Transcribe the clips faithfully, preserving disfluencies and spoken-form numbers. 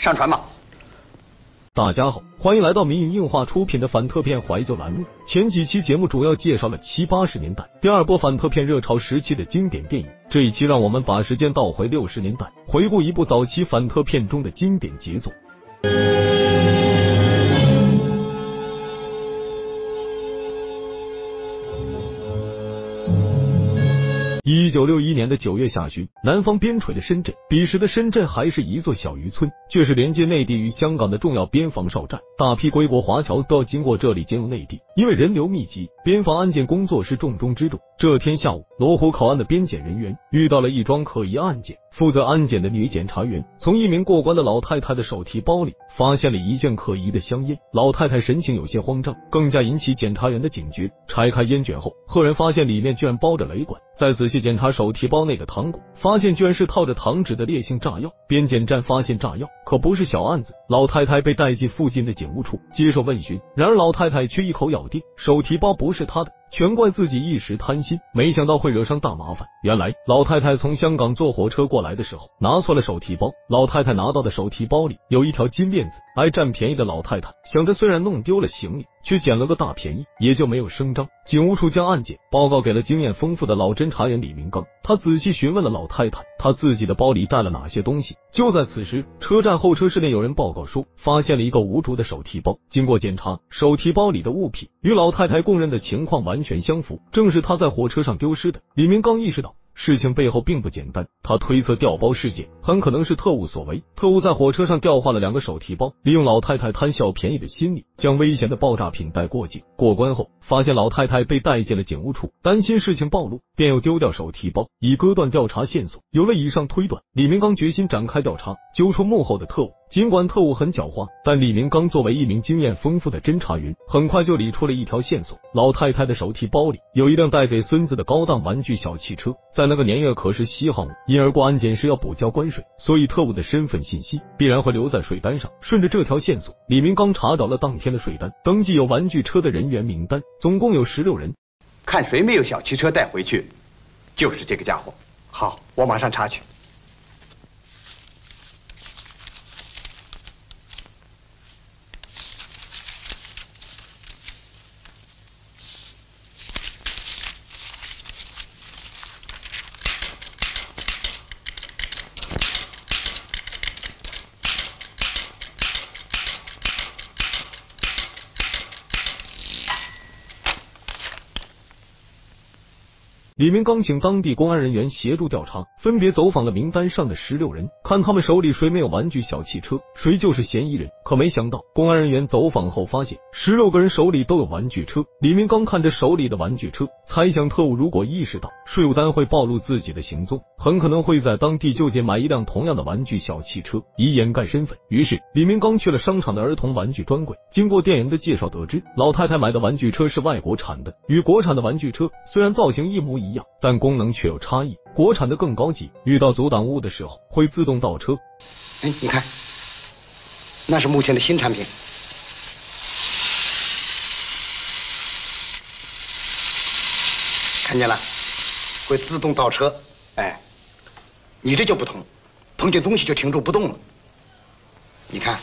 上船吧。 大家好，欢迎来到民营映画出品的反特片怀旧栏目。前几期节目主要介绍了七八十年代第二波反特片热潮时期的经典电影，这一期让我们把时间倒回六十年代，回顾一部早期反特片中的经典杰作。一九六一年的九月下旬，南方边陲的深圳，彼时的深圳还是一座小渔村，却是连接内地与香港的重要边防哨站。大批归国华侨都要经过这里进入内地，因为人流密集，边防安检工作是重中之重。这天下午，罗湖口岸的边检人员遇到了一桩可疑案件。负责安检的女检察员从一名过关的老太太的手提包里发现了一卷可疑的香烟，老太太神情有些慌张，更加引起检察员的警觉。拆开烟卷后，赫然发现里面居然包着雷管。再仔细检查手提包内的糖果，发现居然是套着糖纸的烈性炸药。边检站发现炸药可不是小案子，老太太被带进附近的警务处接受问询，然而老太太却一口咬定手提包不是她的，全怪自己一时贪心，没想到会惹上大麻烦。原来老太太从香港坐火车过来的时候拿错了手提包，老太太拿到的手提包里有一条金链子。爱占便宜的老太太想着虽然弄丢了行李，却捡了个大便宜，也就没有声张。警务处将案件报告给了经验丰富的老侦查员李明刚，他仔细询问了老太太他自己的包里带了哪些东西。就在此时，车站候车室内有人报告说发现了一个无主的手提包，经过检查，手提包里的物品与老太太供认的情况完全相符，正是她在火车上丢失的。李明刚意识到事情背后并不简单，他推测调包事件很可能是特务所为，特务在火车上调换了两个手提包，利用老太太贪小便宜的心理，将危险的爆炸品带过境。过关后发现老太太被带进了警务处，担心事情暴露，便又丢掉手提包，以割断调查线索。有了以上推断，李明刚决心展开调查，揪出幕后的特务。尽管特务很狡猾，但李明刚作为一名经验丰富的侦查员，很快就理出了一条线索。老太太的手提包里有一辆带给孙子的高档玩具小汽车，在那个年月可是稀罕物，因而过安检时要补交关税，所以特务的身份信息必然会留在税单上。顺着这条线索，李明刚查找了当天的税单，登记有玩具车的人员名单，总共有十六人。 看谁没有小汽车带回去，就是这个家伙。好，我马上查去。 李明刚请当地公安人员协助调查，分别走访了名单上的十六人，看他们手里谁没有玩具小汽车，谁就是嫌疑人。可没想到，公安人员走访后发现，十六个人手里都有玩具车。李明刚看着手里的玩具车，猜想特务如果意识到税务单会暴露自己的行踪，很可能会在当地就近买一辆同样的玩具小汽车，以掩盖身份。于是，李明刚去了商场的儿童玩具专柜，经过店员的介绍得知，老太太买的玩具车是外国产的，与国产的玩具车虽然造型一模一样，一样，但功能却有差异。国产的更高级，遇到阻挡物的时候会自动倒车。 哎，你看，那是目前的新产品。看见了，会自动倒车。哎，你这就不同，碰见东西就停住不动了。你看。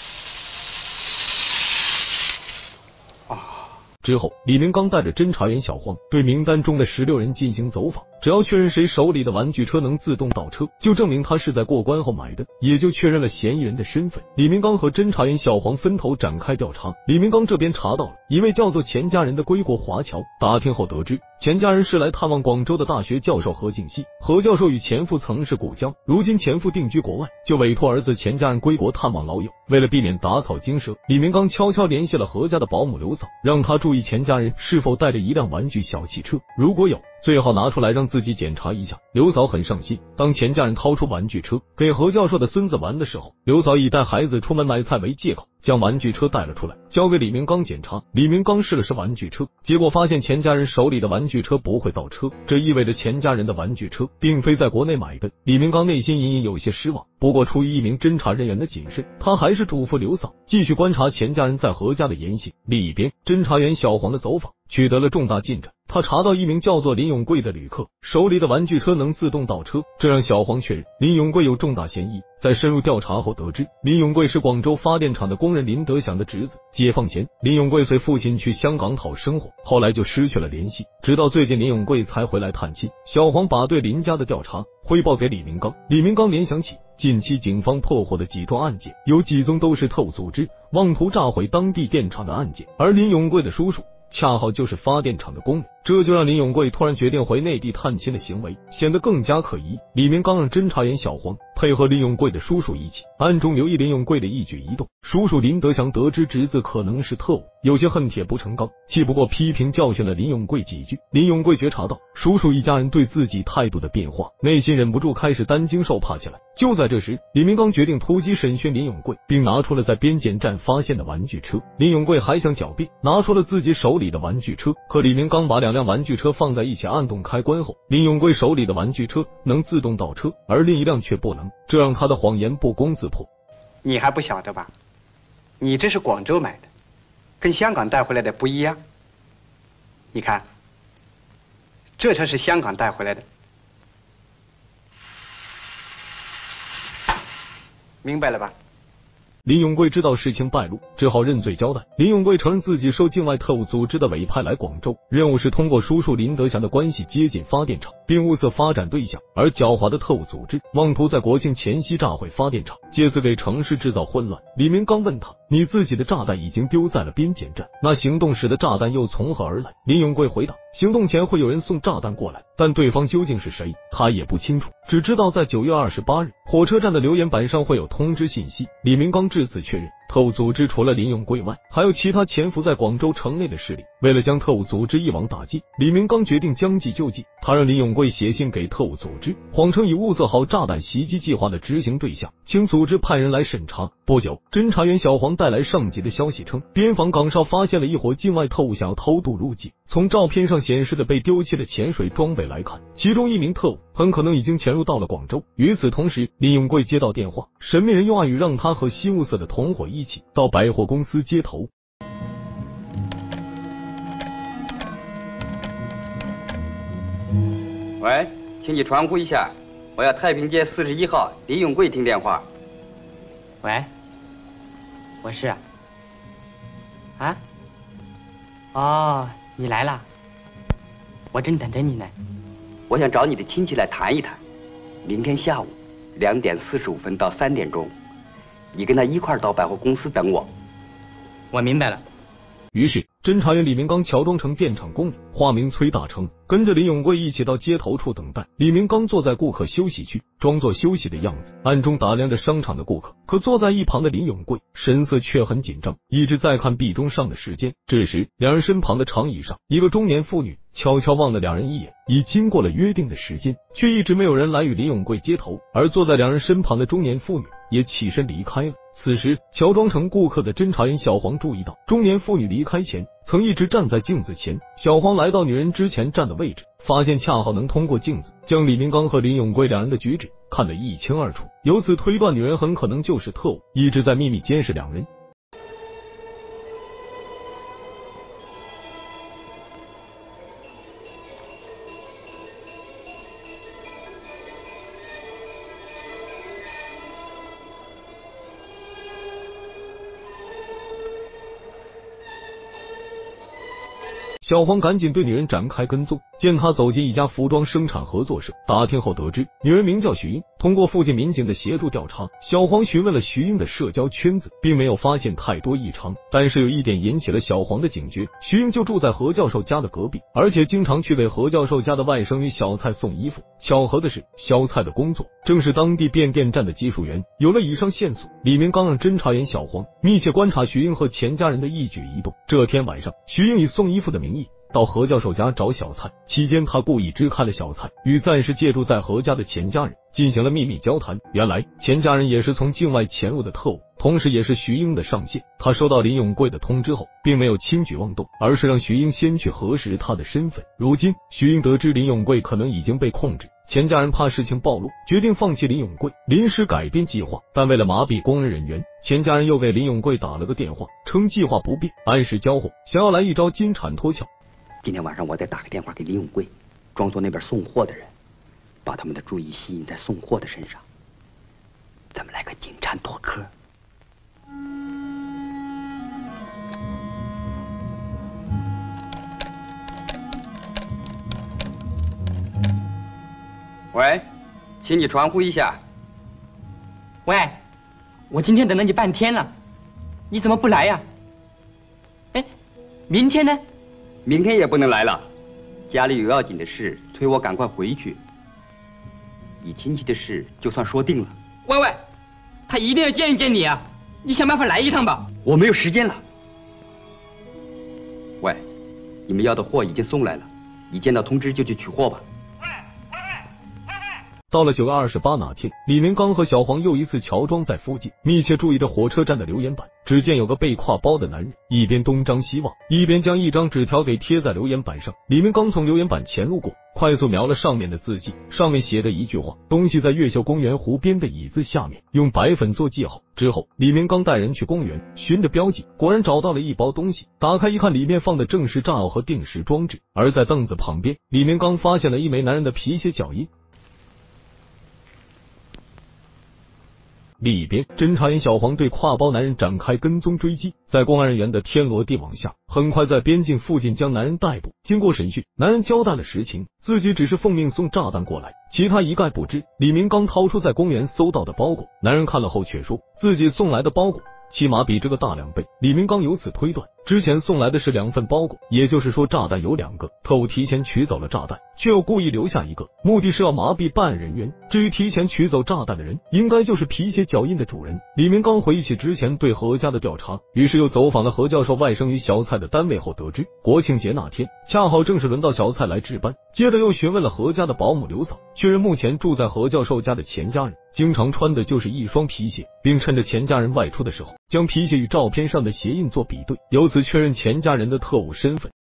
之后，李明刚带着侦查员小黄对名单中的十六人进行走访，只要确认谁手里的玩具车能自动倒车，就证明他是在过关后买的，也就确认了嫌疑人的身份。李明刚和侦查员小黄分头展开调查。李明刚这边查到了一位叫做钱家人的归国华侨，打听后得知，钱家人是来探望广州的大学教授何敬熙。何教授与前夫曾是故交，如今前夫定居国外，就委托儿子钱家人归国探望老友。为了避免打草惊蛇，李明刚悄悄联系了何家的保姆刘嫂，让他注意钱家人是否带着一辆玩具小汽车，如果有，最好拿出来让自己检查一下。刘嫂很上心，当钱家人掏出玩具车给何教授的孙子玩的时候，刘嫂以带孩子出门买菜为借口，将玩具车带了出来，交给李明刚检查。李明刚试了试玩具车，结果发现钱家人手里的玩具车不会倒车，这意味着钱家人的玩具车并非在国内买的。李明刚内心隐隐有些失望，不过出于一名侦查人员的谨慎，他还是嘱咐刘嫂继续观察钱家人在何家的言行。另一边，侦查员小黄的走访取得了重大进展，他查到一名叫做林永贵的旅客手里的玩具车能自动倒车，这让小黄确认林永贵有重大嫌疑。 在深入调查后得知，林永贵是广州发电厂的工人林德祥的侄子。解放前，林永贵随父亲去香港讨生活，后来就失去了联系，直到最近林永贵才回来探亲。小黄把对林家的调查汇报给李明刚，李明刚联想起近期警方破获的几桩案件，有几宗都是特务组织妄图炸毁当地电厂的案件，而林永贵的叔叔恰好就是发电厂的工人，这就让林永贵突然决定回内地探亲的行为显得更加可疑。李明刚让侦查员小黄配合林永贵的叔叔一起暗中留意林永贵的一举一动。叔叔林德祥得知侄子可能是特务，有些恨铁不成钢，气不过批评教训了林永贵几句。林永贵觉察到叔叔一家人对自己态度的变化，内心忍不住开始担惊受怕起来。就在这时，李明刚决定突击审讯林永贵，并拿出了在边检站发现的玩具车。林永贵还想狡辩，拿出了自己手里的玩具车，可李明刚把两辆玩具车放在一起按动开关后，林永贵手里的玩具车能自动倒车，而另一辆却不能，这让他的谎言不攻自破。 你还不晓得吧？你这是广州买的，跟香港带回来的不一样。你看，这车是香港带回来的，明白了吧？ 林永贵知道事情败露，只好认罪交代。林永贵承认自己受境外特务组织的委派来广州，任务是通过叔叔林德祥的关系接近发电厂，并物色发展对象。而狡猾的特务组织妄图在国庆前夕炸毁发电厂，借此给城市制造混乱。李明刚问他：“你自己的炸弹已经丢在了边检站，那行动时的炸弹又从何而来？”林永贵回答：“行动前会有人送炸弹过来，但对方究竟是谁，他也不清楚，只知道在九月二十八日，火车站的留言板上会有通知信息。”李明刚至此确认，特务组织除了林永贵外，还有其他潜伏在广州城内的势力。为了将特务组织一网打尽，李明刚决定将计就计。他让林永贵写信给特务组织，谎称已物色好炸弹袭击计划的执行对象，请组织派人来审查。不久，侦查员小黄带来上级的消息称，边防岗哨发现了一伙境外特务想要偷渡入境。从照片上显示的被丢弃的潜水装备来看，其中一名特务很可能已经潜入到了广州。与此同时，林永贵接到电话，神秘人用暗语让他和西物色的同伙一起到百货公司接头。 喂，请你传呼一下，我要太平街四十一号林永贵听电话。 喂，我是。啊？哦，你来了，我正等着你呢。 我想找你的亲戚来谈一谈，明天下午两点四十五分到三点钟，你跟他一块儿到百货公司等我。 我明白了。 于是，侦查员李明刚乔装成电厂工人，化名崔大成，跟着林永贵一起到接头处等待。李明刚坐在顾客休息区，装作休息的样子，暗中打量着商场的顾客。可坐在一旁的林永贵神色却很紧张，一直在看壁钟上的时间。这时，两人身旁的长椅上，一个中年妇女悄悄望了两人一眼，已经过了约定的时间，却一直没有人来与林永贵接头。而坐在两人身旁的中年妇女也起身离开了。此时，乔装成顾客的侦查员小黄注意到，中年妇女离开前曾一直站在镜子前。小黄来到女人之前站的位置，发现恰好能通过镜子将李明刚和林永贵两人的举止看得一清二楚，由此推断女人很可能就是特务，一直在秘密监视两人。小黄赶紧对女人展开跟踪，见她走进一家服装生产合作社，打听后得知女人名叫徐英。通过附近民警的协助调查，小黄询问了徐英的社交圈子，并没有发现太多异常。但是有一点引起了小黄的警觉，徐英就住在何教授家的隔壁，而且经常去给何教授家的外甥女小蔡送衣服。巧合的是，小蔡的工作正是当地变电站的技术员。有了以上线索，李明刚让侦查员小黄密切观察徐英和钱家人的一举一动。这天晚上，徐英以送衣服的名义到何教授家找小蔡，期间他故意支开了小蔡，与暂时借住在何家的钱家人进行了秘密交谈。原来钱家人也是从境外潜入的特务，同时也是徐英的上线。他收到林永贵的通知后，并没有轻举妄动，而是让徐英先去核实他的身份。如今徐英得知林永贵可能已经被控制，钱家人怕事情暴露，决定放弃林永贵，临时改变计划。但为了麻痹工人人员，钱家人又给林永贵打了个电话，称计划不变，按时交货，想要来一招金蝉脱壳。 今天晚上我再打个电话给林永贵，装作那边送货的人，把他们的注意吸引在送货的身上。怎么了？ 谈多客。 喂，请你传呼一下。 喂，我今天等了你半天了，你怎么不来呀？哎，明天呢？ 明天也不能来了，家里有要紧的事，催我赶快回去。你亲戚的事就算说定了。 喂喂，他一定要见一见你啊！你想办法来一趟吧。 我没有时间了。喂，你们要的货已经送来了，一见到通知就去取货吧。 到了九月二十八那天，李明刚和小黄又一次乔装在附近，密切注意着火车站的留言板。只见有个背挎包的男人，一边东张西望，一边将一张纸条给贴在留言板上。李明刚从留言板前路过，快速瞄了上面的字迹，上面写着一句话：东西在越秀公园湖边的椅子下面，用白粉做记号。之后，李明刚带人去公园，循着标记，果然找到了一包东西。打开一看，里面放的正是炸药和定时装置。而在凳子旁边，李明刚发现了一枚男人的皮鞋脚印。另一边，侦查员小黄对挎包男人展开跟踪追击，在公安人员的天罗地网下，很快在边境附近将男人逮捕。经过审讯，男人交代了实情，自己只是奉命送炸弹过来，其他一概不知。李明刚掏出在公园搜到的包裹，男人看了后却说自己送来的包裹起码比这个大两倍。李明刚由此推断，之前送来的是两份包裹，也就是说炸弹有两个，特务提前取走了炸弹，却又故意留下一个，目的是要麻痹办案人员。至于提前取走炸弹的人，应该就是皮鞋脚印的主人。李明刚回忆起之前对何家的调查，于是又走访了何教授外甥与小蔡的单位后得知，国庆节那天恰好正是轮到小蔡来值班。接着又询问了何家的保姆刘嫂，确认目前住在何教授家的钱家人经常穿的就是一双皮鞋，并趁着钱家人外出的时候，将皮鞋与照片上的鞋印做比对，由此确认钱家人的特务身份。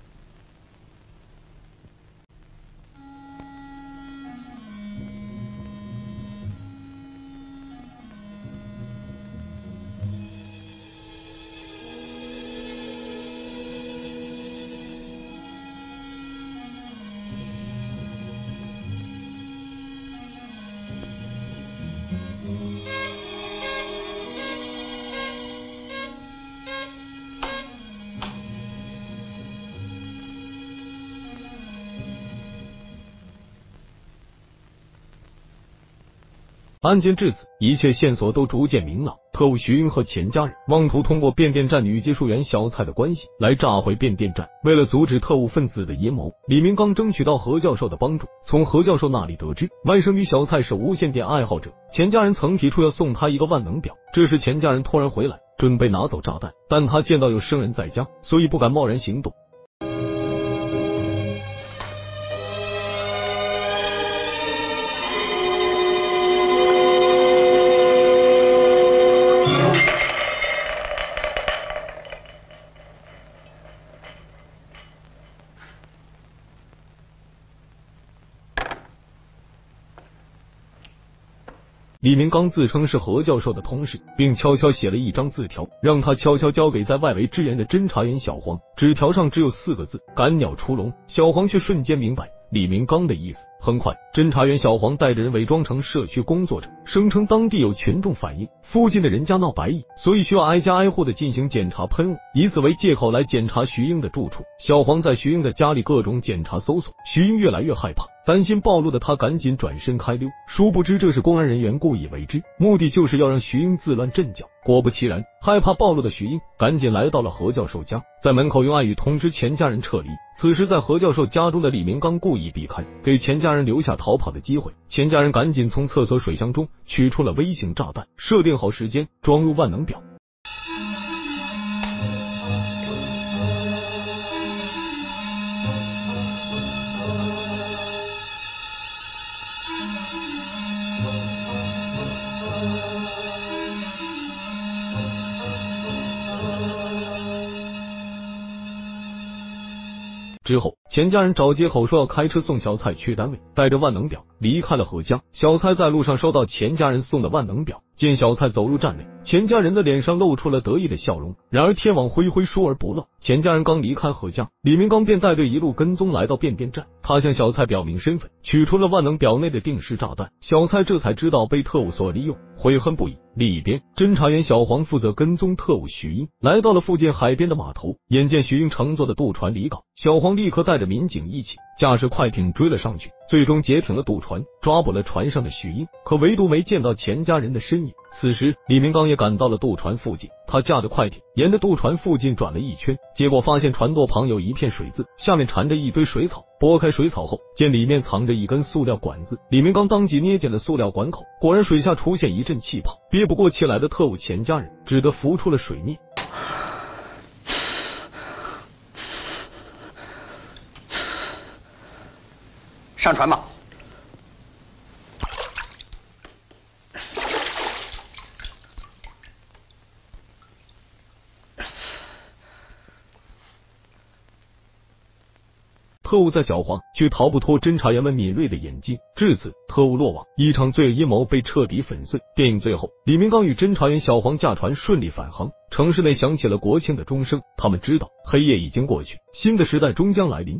案件至此，一切线索都逐渐明朗。特务徐英和钱家人妄图通过变电站女技术员小蔡的关系来炸毁变电站。为了阻止特务分子的阴谋，李明刚争取到何教授的帮助。从何教授那里得知，外甥女小蔡是无线电爱好者，钱家人曾提出要送她一个万能表。这时钱家人突然回来，准备拿走炸弹，但他见到有生人在家，所以不敢贸然行动。李明刚自称是何教授的同事，并悄悄写了一张字条，让他悄悄交给在外围支援的侦查员小黄。纸条上只有四个字：赶鸟出笼。小黄却瞬间明白李明刚的意思。很快，侦查员小黄带着人伪装成社区工作者，声称当地有群众反映附近的人家闹白蚁，所以需要挨家挨户的进行检查喷雾，以此为借口来检查徐英的住处。小黄在徐英的家里各种检查搜索，徐英越来越害怕，担心暴露的他赶紧转身开溜。殊不知这是公安人员故意为之，目的就是要让徐英自乱阵脚。果不其然，害怕暴露的徐英赶紧来到了何教授家，在门口用暗语通知钱家人撤离。此时在何教授家中的李明刚故意避开，给钱家人留下逃跑的机会。钱家人赶紧从厕所水箱中取出了微型炸弹，设定好时间装入万能表。之后，钱家人找借口说要开车送小蔡去单位，带着万能表离开了何家。小蔡在路上收到钱家人送的万能表，见小蔡走入站内，钱家人的脸上露出了得意的笑容。然而天网恢恢，疏而不漏，钱家人刚离开何家，李明刚便带队一路跟踪来到变电站。他向小蔡表明身份，取出了万能表内的定时炸弹。小蔡这才知道被特务所利用， 悔恨不已。另一边，侦查员小黄负责跟踪特务徐英，来到了附近海边的码头，眼见徐英乘坐的渡船离港，小黄立刻带着民警一起驾驶快艇追了上去，最终截停了渡船，抓捕了船上的徐英，可唯独没见到钱家人的身影。此时，李明刚也赶到了渡船附近，他驾着快艇沿着渡船附近转了一圈，结果发现船舵旁有一片水渍，下面缠着一堆水草。拨开水草后，见里面藏着一根塑料管子，李明刚当即捏紧了塑料管口，果然水下出现一阵气泡，憋不过气来的特务钱家人只得浮出了水面。 上船吧。 特务再狡猾，却逃不脱侦查员们敏锐的眼睛。至此，特务落网，一场罪恶阴谋被彻底粉碎。电影最后，李明刚与侦查员小黄驾船顺利返航，城市内响起了国庆的钟声。他们知道，黑夜已经过去，新的时代终将来临。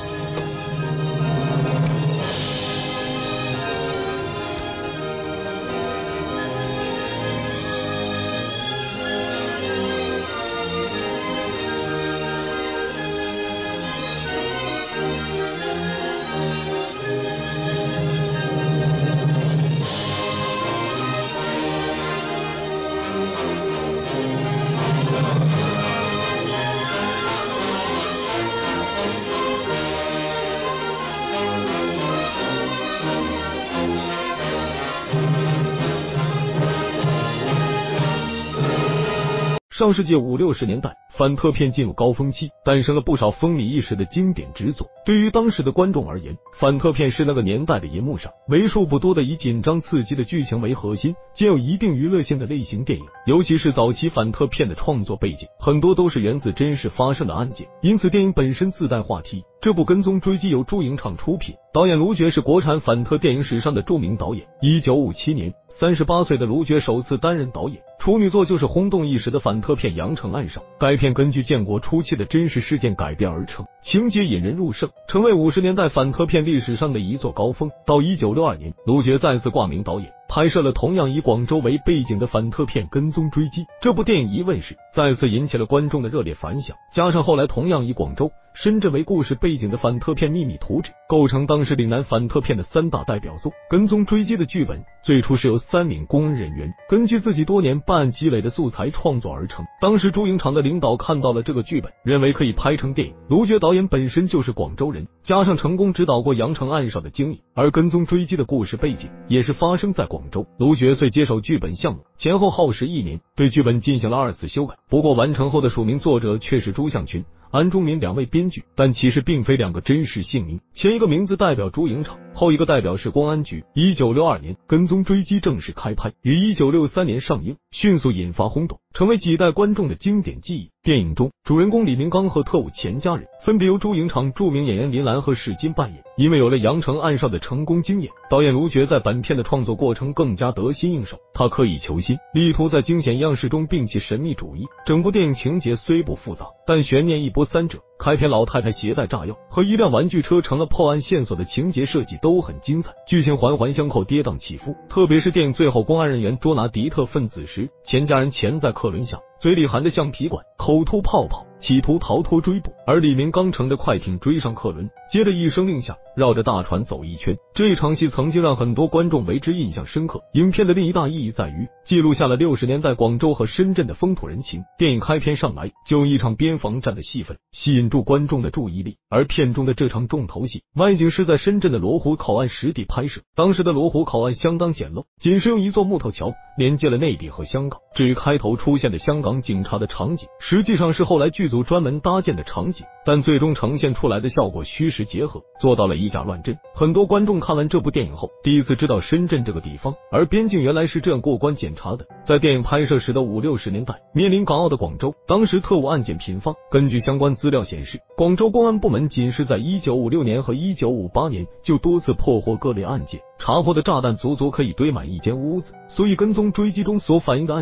上世纪五六十年代，反特片进入高峰期，诞生了不少风靡一时的经典之作。对于当时的观众而言，反特片是那个年代的银幕上为数不多的以紧张刺激的剧情为核心，兼有一定娱乐性的类型电影。尤其是早期反特片的创作背景，很多都是源自真实发生的案件，因此电影本身自带话题。这部《跟踪追击》由朱颖畅出品，导演卢觉是国产反特电影史上的著名导演。一九五七年，三十八岁的卢觉首次担任导演，处女作就是轰动一时的反特片《阳城暗哨》。该片根据建国初期的真实事件改编而成，情节引人入胜，成为五十年代反特片历史上的一座高峰。到一九六二年，卢觉再次挂名导演，拍摄了同样以广州为背景的反特片《跟踪追击》。这部电影一问世，再次引起了观众的热烈反响，加上后来同样以广州、深圳为故事背景的反特片《秘密图纸》，构成当时岭南反特片的三大代表作。《跟踪追击》的剧本最初是由三名公安人员根据自己多年办案积累的素材创作而成。当时朱颖畅的领导看到了这个剧本，认为可以拍成电影。卢觉导演本身就是广州人，加上成功指导过《阳城暗哨》的经历，而《跟踪追击》的故事背景也是发生在广州。卢觉遂接手剧本项目，前后耗时一年，对剧本进行了二次修改。不过完成后的署名作者却是朱向群、安忠民两位编剧，但其实并非两个真实姓名，前一个名字代表朱颖畅，后一个代表是公安局。一九六二年，《跟踪追击》正式开拍，于一九六三年上映，迅速引发轰动，成为几代观众的经典记忆。电影中，主人公李明刚和特务钱家人分别由朱颖畅、著名演员林兰和史金扮演。因为有了《阳城暗哨》的成功经验，导演卢觉在本片的创作过程更加得心应手。他刻意求新，力图在惊险样式中摒弃神秘主义。整部电影情节虽不复杂，但悬念一波三折。开篇老太太携带炸药和一辆玩具车成了破案线索的情节设计都很精彩，剧情环环相扣，跌宕起伏。特别是电影最后公安人员捉拿敌特分子时，钱家人潜在客轮下，嘴里含着橡皮管，口吐泡泡，企图逃脱追捕。而李明刚乘着快艇追上客轮，接着一声令下，绕着大船走一圈。这一场戏曾经让很多观众为之印象深刻。影片的另一大意义在于记录下了六十年代广州和深圳的风土人情。电影开篇上来就用一场边防战的戏份吸引住观众的注意力，而片中的这场重头戏外景是在深圳的罗湖口岸实地拍摄。当时的罗湖口岸相当简陋，仅是用一座木头桥连接了内地和香港。至于开头出现的香港警察的场景，实际上是后来剧组专门搭建的场景，但最终呈现出来的效果虚实结合，做到了以假乱真。很多观众看完这部电影后，第一次知道深圳这个地方，而边境原来是这样过关检查的。在电影拍摄时的五六十年代，面临港澳的广州，当时特务案件频发。根据相关资料显示，广州公安部门仅是在一九五六年和一九五八年就多次破获各类案件，查获的炸弹足足可以堆满一间屋子。所以跟踪追击中所反映的案件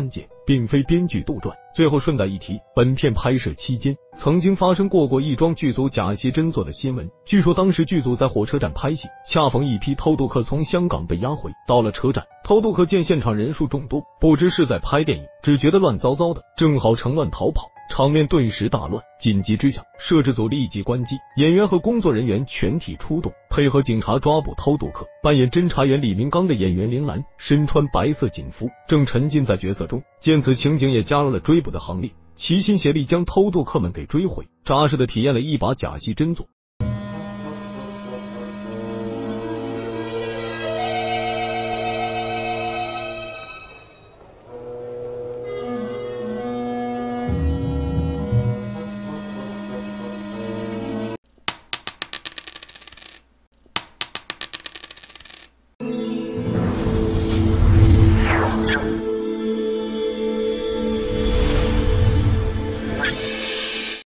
并非编剧杜撰。最后顺带一提，本片拍摄期间曾经发生过过一桩剧组假戏真做的新闻。据说当时剧组在火车站拍戏，恰逢一批偷渡客从香港被押回，到了车站，偷渡客见现场人数众多，不知是在拍电影，只觉得乱糟糟的，正好乘乱逃跑，场面顿时大乱。紧急之下，摄制组立即关机，演员和工作人员全体出动，配合警察抓捕偷渡客。扮演侦查员李明刚的演员林兰身穿白色警服，正沉浸在角色中。见此情景，也加入了追捕的行列，齐心协力将偷渡客们给追回，扎实的体验了一把假戏真做。